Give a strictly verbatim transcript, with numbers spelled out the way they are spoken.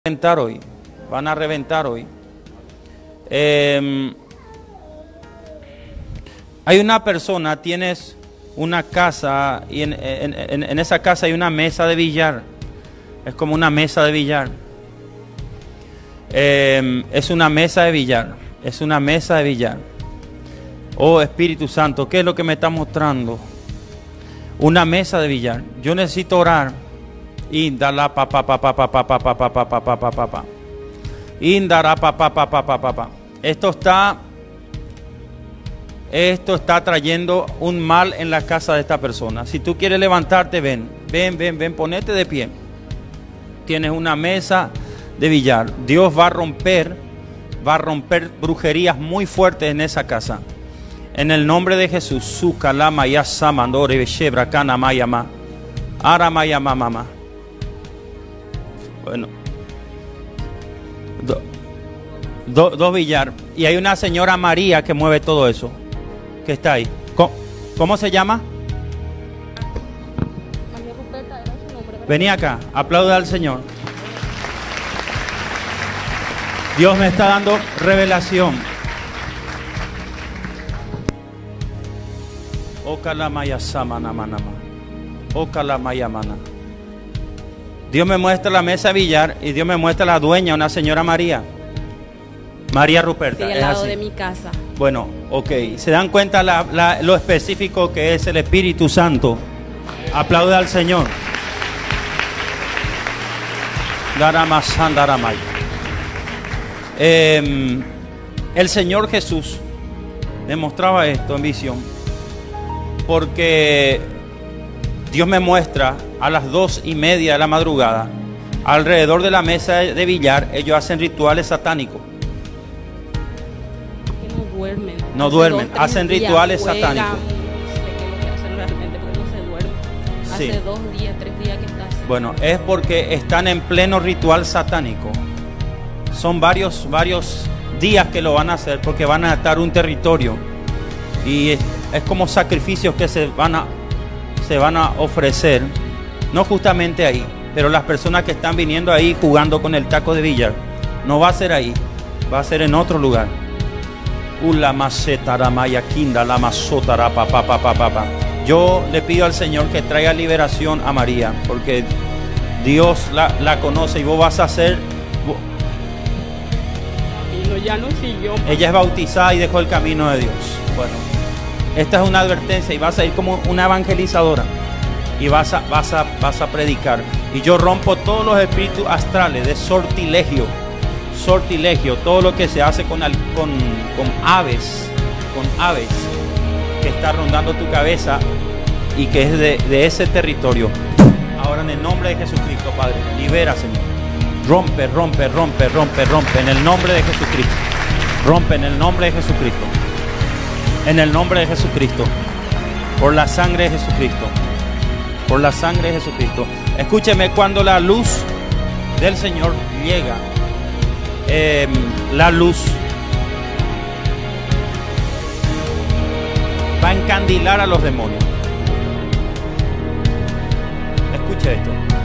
reventar hoy, van a reventar hoy. Eh, hay una persona, tienes una casa y en, en, en, en esa casa hay una mesa de billar. Es como una mesa de billar. Eh, es una mesa de billar. Es una mesa de billar. Oh Espíritu Santo, ¿qué es lo que me está mostrando? Una mesa de billar. Yo necesito orar. Indala pa pa pa pa pa pa pa pa pa pa pa pa pa pa. Indara pa pa pa pa pa pa pa. Esto está Esto está trayendo un mal en la casa de esta persona. Si tú quieres levantarte, ven, ven, ven, ven, ponete de pie. Tienes una mesa de billar. Dios va a romper, va a romper brujerías muy fuertes en esa casa. En el nombre de Jesús, su calama ya samandore beshebra kana mayama. Ara mayama mama. Bueno, do, do, dos billar. Y hay una señora María que mueve todo eso, que está ahí. ¿Cómo, cómo se llama? María Ruperta era su nombre. Vení acá, aplauda al Señor. Dios me está dando revelación. Okalamaya samana manama. Okalamaya mana. Dios me muestra la mesa de billar y Dios me muestra la dueña, una señora María. María Ruperta. Sí, al ¿es lado así? de mi casa. Bueno, ok. ¿Se dan cuenta la, la, lo específico que es el Espíritu Santo? Aplaude al Señor. Daramasandaramay. Eh, el Señor Jesús me mostraba esto en visión, porque Dios me muestra a las dos y media de la madrugada, alrededor de la mesa de billar, ellos hacen rituales satánicos. Que no duermen. No Hace duermen, dos, tres hacen días rituales juegan, satánicos. No sé qué es lo que hacen realmente, porque no se duermen. Sí. Hace dos días, tres días que está así. Bueno, es porque están en pleno ritual satánico. Son varios, varios días que lo van a hacer, porque van a atar un territorio. Y es, es como sacrificios que se van a, se van a ofrecer. No justamente ahí, pero las personas que están viniendo ahí jugando con el taco de billar, no va a ser ahí, va a ser en otro lugar. Ula macetara maya kinda la masotara pa pa pa pa pa. Yo le pido al Señor que traiga liberación a María, porque Dios la, la conoce y vos vas a ser. Y no, ya no siguió. Ella es bautizada y dejó el camino de Dios. Bueno, esta es una advertencia y vas a ir como una evangelizadora. Y vas a, vas a, vas a predicar. Y yo rompo todos los espíritus astrales de sortilegio. Sortilegio, todo lo que se hace con, al, con, con aves. Con aves. Que está rondando tu cabeza. Y que es de, de ese territorio. Ahora en el nombre de Jesucristo, Padre, libera, Señor. Rompe, rompe, rompe, rompe, rompe. En el nombre de Jesucristo. Rompe en el nombre de Jesucristo. En el nombre de Jesucristo. Por la sangre de Jesucristo. Por la sangre de Jesucristo. Escúcheme, cuando la luz del Señor llega, eh, la luz va a encandilar a los demonios. Escuche esto.